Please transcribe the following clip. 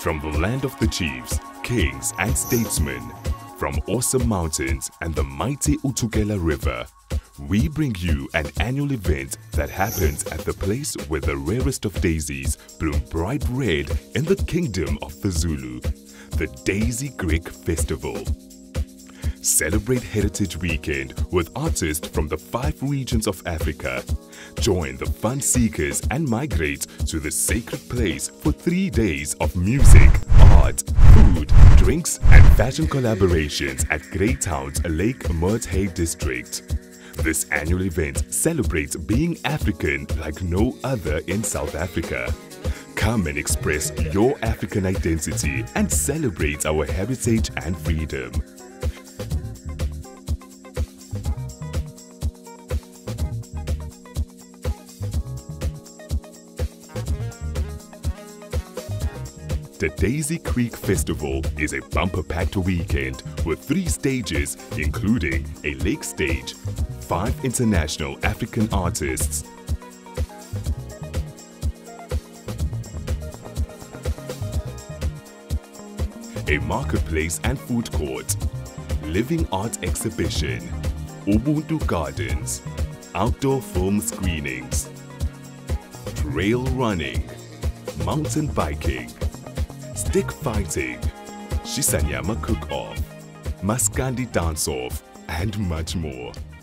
From the land of the chiefs, kings and statesmen, from awesome mountains and the mighty Utukela River, we bring you an annual event that happens at the place where the rarest of daisies bloom bright red in the kingdom of the Zulu, the Daisy Creek Festival. Celebrate Heritage Weekend with artists from the 5 regions of Africa. Join the fun seekers and migrate to the sacred place for 3 days of music, art, food, drinks and fashion collaborations at Greytown's Lake Murthay district. This annual event celebrates being African like no other in South Africa. Come and express your African identity and celebrate our heritage and freedom. The Daisy Creek Festival is a bumper-packed weekend with 3 stages, including a lake stage, 5 international African artists, a marketplace and food court, living art exhibition, Ubuntu Gardens, outdoor film screenings, trail running, mountain biking, stick fighting, Shisanyama cook-off, Maskandi dance-off, and much more.